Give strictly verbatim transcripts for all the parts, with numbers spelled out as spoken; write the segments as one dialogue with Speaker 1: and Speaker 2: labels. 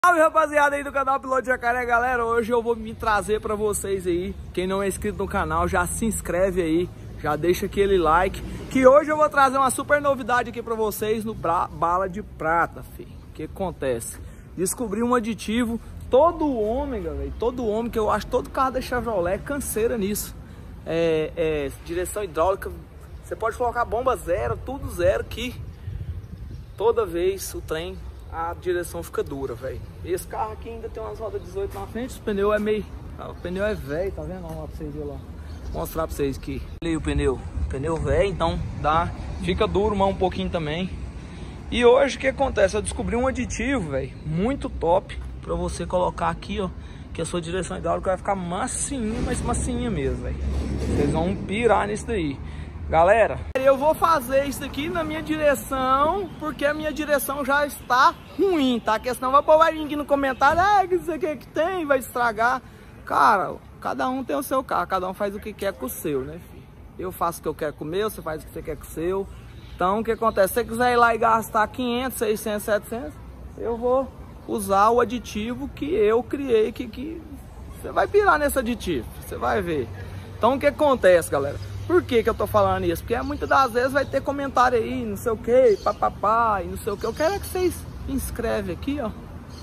Speaker 1: Salve rapaziada aí do canal Piloto Jacaré, galera. Hoje eu vou me trazer pra vocês aí. Quem não é inscrito no canal, já se inscreve aí, já deixa aquele like, que hoje eu vou trazer uma super novidade aqui pra vocês no Bala de Prata, filho. O que acontece? Descobri um aditivo. Todo homem, galera, todo homem, que eu acho todo carro da Chevrolet canseira nisso. É, é, direção hidráulica, você pode colocar bomba zero, tudo zero, que toda vez o trem, a direção fica dura, velho. Esse carro aqui ainda tem umas rodas dezoito na frente, o pneu é meio... O pneu é velho, tá vendo? Vamos lá pra vocês verem lá. Vou mostrar pra vocês aqui. Olha aí o pneu. Pneu velho, então dá... Fica duro, mas um pouquinho também. E hoje o que acontece? Eu descobri um aditivo, velho, muito top, pra você colocar aqui, ó, que a sua direção hidráulica vai ficar massinha, mas massinha mesmo, velho. Vocês vão pirar nisso daí. Galera, eu vou fazer isso aqui na minha direção, porque a minha direção já está ruim, tá? Porque senão vai, vai vir aqui no comentário, ah, que isso aqui que tem, vai estragar. Cara, cada um tem o seu carro, cada um faz o que quer com o seu, né, filho? Eu faço o que eu quero com o meu, você faz o que você quer com o seu. Então, o que acontece? Se você quiser ir lá e gastar quinhentos, seiscentos, setecentos, eu vou usar o aditivo que eu criei, que, que você vai pirar nesse aditivo, você vai ver. Então, o que acontece, galera? Por que que eu tô falando isso? Porque muitas das vezes vai ter comentário aí, não sei o que, papapá, e não sei o que. Eu quero é que vocês se inscrevem aqui, ó,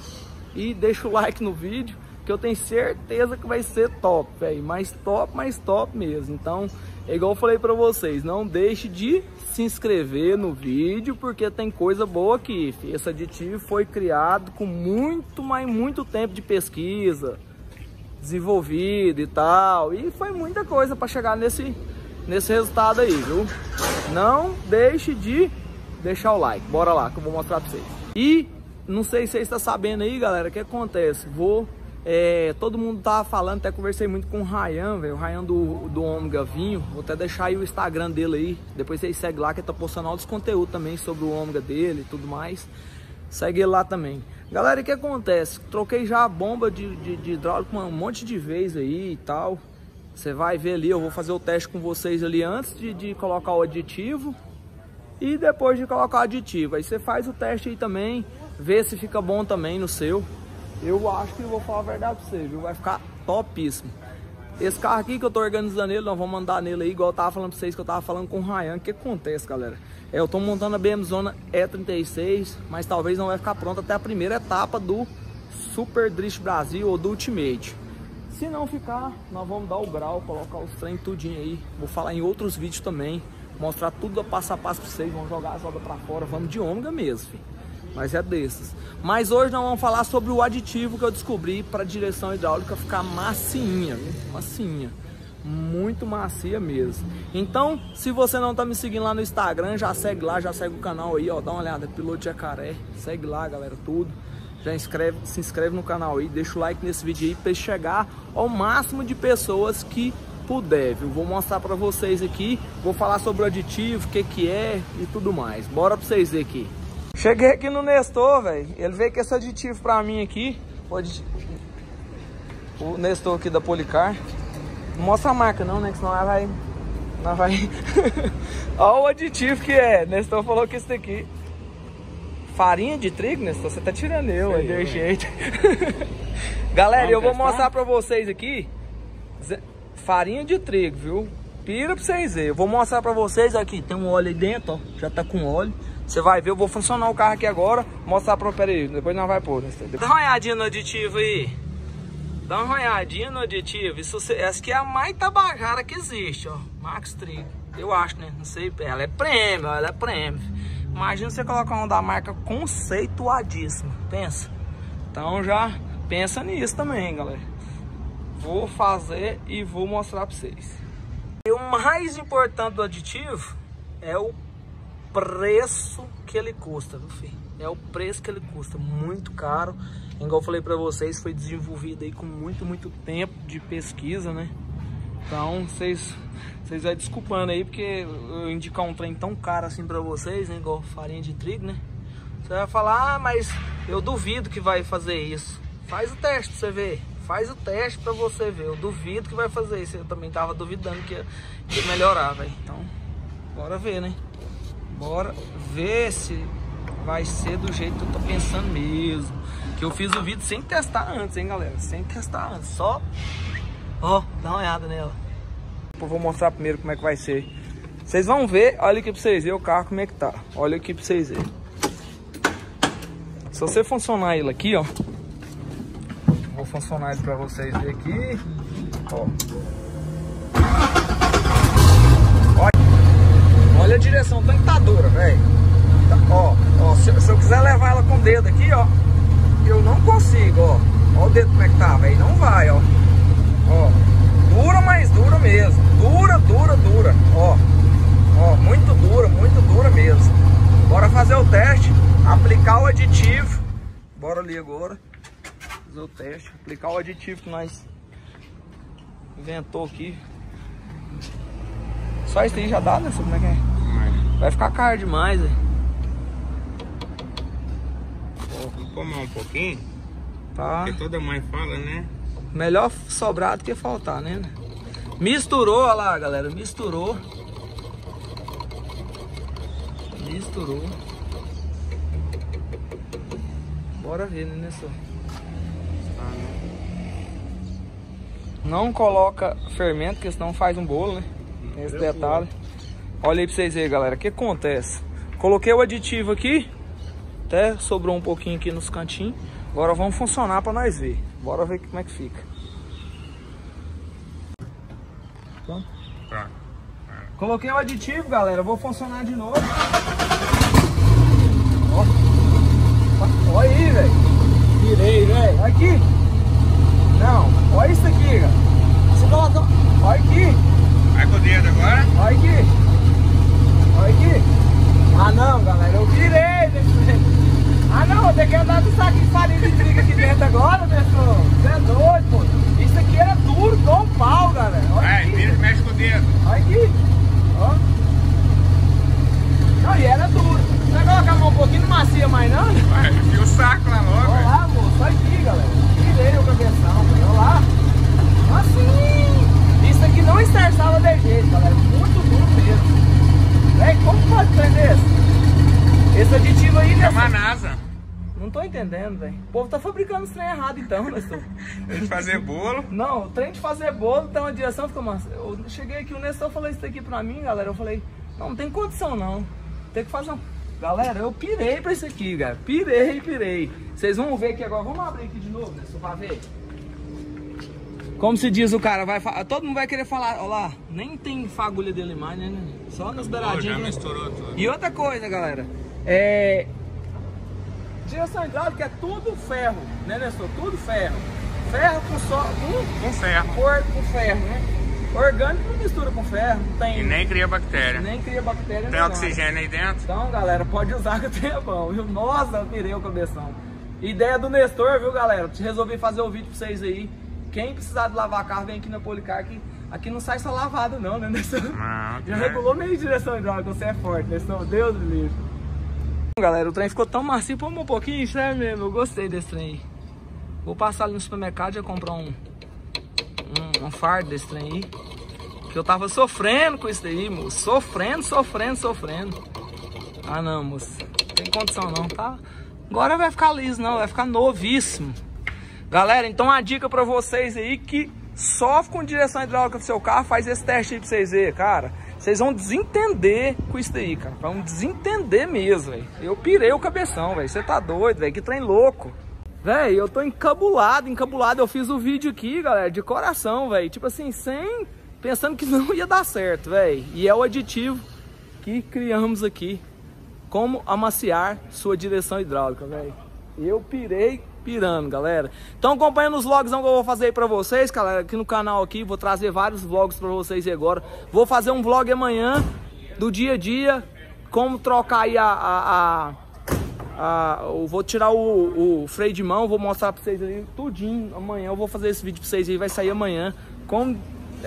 Speaker 1: e deixa o like no vídeo, que eu tenho certeza que vai ser top, velho. Mais top, mais top mesmo. Então, é igual eu falei pra vocês, não deixe de se inscrever no vídeo, porque tem coisa boa aqui, filho. Esse aditivo foi criado com muito, mas muito tempo de pesquisa, desenvolvido e tal, e foi muita coisa para chegar nesse, nesse resultado aí, viu? Não deixe de deixar o like, bora lá que eu vou mostrar para vocês. E não sei se vocês estão sabendo aí, galera, o que acontece? Vou, é, todo mundo tava falando, até conversei muito com o Ryan, velho, o Ryan do, do Ômega Vinho. Vou até deixar aí o Instagram dele aí, depois vocês seguem lá, que ele tá postando altos conteúdos também sobre o Ômega dele e tudo mais. Segue ele lá também. Galera, o que acontece? Troquei já a bomba de, de, de hidráulico um monte de vezes aí e tal. Você vai ver ali, eu vou fazer o teste com vocês ali antes de, de colocar o aditivo e depois de colocar o aditivo. Aí você faz o teste aí também, vê se fica bom também no seu. Eu acho que eu vou falar a verdade pra você, viu? Vai ficar topíssimo. Esse carro aqui que eu tô organizando ele, nós vamos mandar nele aí, igual eu tava falando pra vocês, que eu tava falando com o Ryan. O que acontece, galera? É, eu tô montando a B M Zona E trinta e seis, mas talvez não vai ficar pronta até a primeira etapa do Super Drift Brasil ou do Ultimate. Se não ficar, nós vamos dar o grau, colocar os trem tudinho aí. Vou falar em outros vídeos também, mostrar tudo a passo a passo pra vocês. Vamos jogar as rodas pra fora, vamos de ômega mesmo, filho. Mas é desses. Mas hoje nós vamos falar sobre o aditivo que eu descobri para direção hidráulica ficar massinha, viu? Massinha, muito macia mesmo. Então, se você não tá me seguindo lá no Instagram, já segue lá, já segue o canal aí, ó, dá uma olhada, Piloto Jacaré, segue lá, galera, tudo. Já inscreve, se inscreve no canal aí, deixa o like nesse vídeo aí para chegar ao máximo de pessoas que puder, viu? Vou mostrar para vocês aqui, vou falar sobre o aditivo, o que que é e tudo mais. Bora para vocês verem aqui. Cheguei aqui no Nestor, velho. Ele veio com esse aditivo pra mim aqui. Pode... O Nestor aqui da Policar. Não mostra a marca não, né? Que senão ela vai... Ela vai... Olha o aditivo que é. Nestor falou que esse daqui... Farinha de trigo, Nestor? Você tá tirando eu, aí deu jeito. Galera, Vamos eu vou testar? mostrar pra vocês aqui. Farinha de trigo, viu? Pira pra vocês verem. Eu vou mostrar pra vocês aqui. Tem um óleo aí dentro, ó. Já tá com óleo. Você vai ver, eu vou funcionar o carro aqui agora, mostrar pra... Pera aí, depois nós vai pôr. Dá uma olhadinha no aditivo aí. Dá uma olhadinha no aditivo. Isso, essa aqui é a mais tabajara que existe, ó. Max Trigo. Eu acho, né? Não sei. Ela é prêmio, ela é prêmio. Imagina você colocar uma da marca conceituadíssima. Pensa. Então já pensa nisso também, galera. Vou fazer e vou mostrar pra vocês. E o mais importante do aditivo é o preço que ele custa, viu, filho? É o preço que ele custa, muito caro. Igual eu falei pra vocês, foi desenvolvido aí com muito, muito tempo de pesquisa, né? Então, vocês vocês vai desculpando aí, porque eu indicar um trem tão caro assim pra vocês, né? Igual farinha de trigo, né? Você vai falar, ah, mas eu duvido que vai fazer isso. Faz o teste pra você ver. Faz o teste pra você ver. Eu duvido que vai fazer isso. Eu também tava duvidando que ia, que ia melhorar, velho. Então, bora ver, né? Bora ver se vai ser do jeito que eu tô pensando mesmo. Que eu fiz o vídeo sem testar antes, hein, galera? Sem testar antes, só... Ó, dá uma olhada nela. Eu vou mostrar primeiro como é que vai ser. Vocês vão ver, olha aqui pra vocês verem o carro como é que tá. Olha aqui pra vocês verem. Se você funcionar ele aqui, ó. Vou funcionar ele pra vocês verem aqui. Ó. Olha, olha a direção tentadora, velho. Tá, ó, ó se, se eu quiser levar ela com o dedo aqui, ó, eu não consigo, ó. Ó o dedo como é que tá, velho. Não vai, ó. Ó. Dura, mas dura mesmo. Dura, dura, dura. Ó. Ó, muito dura, muito dura mesmo. Bora fazer o teste. Aplicar o aditivo. Bora ali agora. Fazer o teste. Aplicar o aditivo que nós inventou aqui. Só isso aí já dá, né? Como é que é? Vai ficar caro demais, velho.
Speaker 2: Vou comer um pouquinho.
Speaker 1: Tá.
Speaker 2: Porque toda mãe fala, né?
Speaker 1: Melhor sobrar do que faltar, né? Misturou, olha lá, galera. Misturou. Misturou. Bora ver, né, Nestor? Não coloca fermento, porque senão faz um bolo, né? Tem esse detalhe. Olha aí pra vocês verem, galera. O que acontece? Coloquei o aditivo aqui. Até sobrou um pouquinho aqui nos cantinhos. Agora vamos funcionar pra nós ver. Bora ver como é que fica. Pronto?
Speaker 2: Tá.
Speaker 1: Coloquei o aditivo, galera. Vou funcionar de novo. Ó. Olha aí, velho. Virei, velho. Olha aqui. Não, olha isso aqui, cara. Você coloca... Olha aqui.
Speaker 2: Vai com o dedo agora.
Speaker 1: Olha aqui. Olha aqui. Ah, não, galera. Eu virei. Ah, não. Vou ter que andar com saco de farinha de trigo aqui dentro agora, pessoal. Você é doido, pô. Isso aqui era duro, com um pau, galera. Olha
Speaker 2: Vai,
Speaker 1: aqui.
Speaker 2: vira e mexe com o dedo.
Speaker 1: Olha aqui. Ó. Não, e era duro. Você vai colocar a mão um pouquinho macia mais não?
Speaker 2: Vai, enfia o saco lá logo.
Speaker 1: Olha lá, moço. Olha aqui, galera. Tirei o cabeção, velho. Olha lá. Assim. Isso aqui não esterçava de jeito, galera. Muito duro mesmo. Véi, como pode prender esse? Esse aditivo aí...
Speaker 2: É uma NASA.
Speaker 1: Não tô entendendo, velho. O povo tá fabricando esse trem errado então, Nestor.
Speaker 2: De fazer bolo.
Speaker 1: Não, o trem de fazer bolo tem uma direção, fica massa. Eu cheguei aqui, o Nestor falou isso aqui pra mim, galera. Eu falei, não, não tem condição não. Tem que fazer um... Galera, eu pirei pra isso aqui, cara. Pirei, pirei. Vocês vão ver aqui agora. Vamos abrir aqui de novo, Nestor, pra ver. Como se diz o cara, vai fa... todo mundo vai querer falar, olha lá, nem tem fagulha dele mais, né? Só nas beiradinhas.
Speaker 2: Já
Speaker 1: né?
Speaker 2: misturou tudo.
Speaker 1: E outra coisa, galera, é... direção hidráulica é tudo ferro, né, Nestor? Tudo ferro. Ferro com só... Com,
Speaker 2: Com ferro.
Speaker 1: Cor com ferro, né? Orgânico não mistura com ferro, não tem...
Speaker 2: E nem cria bactéria.
Speaker 1: Nem cria bactéria.
Speaker 2: Tem
Speaker 1: nem
Speaker 2: oxigênio
Speaker 1: nada.
Speaker 2: aí dentro?
Speaker 1: Então, galera, pode usar que o trem é bom, viu? Nossa, eu pirei o cabeção. Ideia do Nestor, viu, galera? Resolvi fazer o vídeo pra vocês aí. Quem precisar de lavar carro, vem aqui na Policar, que aqui não sai só lavado não, né, Nestor?
Speaker 2: Não,
Speaker 1: Já
Speaker 2: né?
Speaker 1: regulou meio de direção hidráulica, você é forte, Nestor. Deus do livro. Galera, o trem ficou tão macio, vamos um pouquinho, sério mesmo, eu gostei desse trem aí. Vou passar ali no supermercado e já comprar um, um, um fardo desse trem aí. Que eu tava sofrendo com isso daí, moço. Sofrendo, sofrendo, sofrendo. Ah não, moço, não tem condição não, tá? Agora vai ficar liso não, vai ficar novíssimo. Galera, então a dica pra vocês aí que sofre com direção hidráulica do seu carro, faz esse teste aí pra vocês verem, cara. Vocês vão desentender com isso daí, cara. Vão desentender mesmo, velho. Eu pirei o cabeção, velho. Você tá doido, velho. Que trem louco. Velho, eu tô encabulado, encabulado. Eu fiz o vídeo aqui, galera, de coração, velho. Tipo assim, sem... Pensando que não ia dar certo, velho. E é o aditivo que criamos aqui. Como amaciar sua direção hidráulica, velho. Eu pirei pirando, galera. Então acompanha nos vlogs que eu vou fazer aí pra vocês, galera, aqui no canal aqui. Vou trazer vários vlogs pra vocês aí agora. Vou fazer um vlog amanhã do dia a dia, como trocar aí a... a, a, a eu vou tirar o, o freio de mão, vou mostrar pra vocês aí tudinho amanhã. Eu vou fazer esse vídeo pra vocês aí, vai sair amanhã. Como...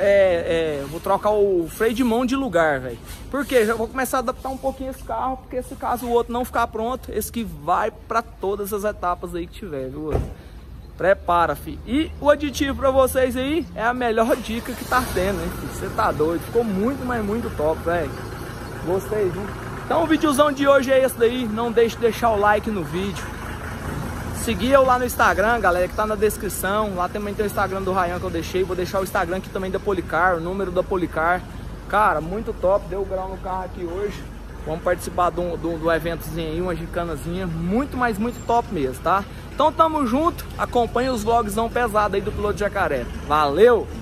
Speaker 1: É, é, vou trocar o freio de mão de lugar, velho. Porque já vou começar a adaptar um pouquinho esse carro, porque se caso o outro não ficar pronto, esse que vai pra todas as etapas aí que tiver, viu? Prepara, fi. E o aditivo pra vocês aí é a melhor dica que tá tendo, hein? Você tá doido, ficou muito, mas muito top, velho. Gostei, viu? Então o videozão de hoje é esse daí. Não deixe de deixar o like no vídeo. Seguir eu lá no Instagram, galera, que tá na descrição. Lá também tem o Instagram do Ryan que eu deixei. Vou deixar o Instagram aqui também da Policar, o número da Policar. Cara, muito top, deu grau no carro aqui hoje. Vamos participar do, do, do eventozinho aí, uma gincanazinha. Muito, mas muito top mesmo, tá? Então tamo junto, acompanha os vlogs pesados aí do Piloto Jacaré. Valeu!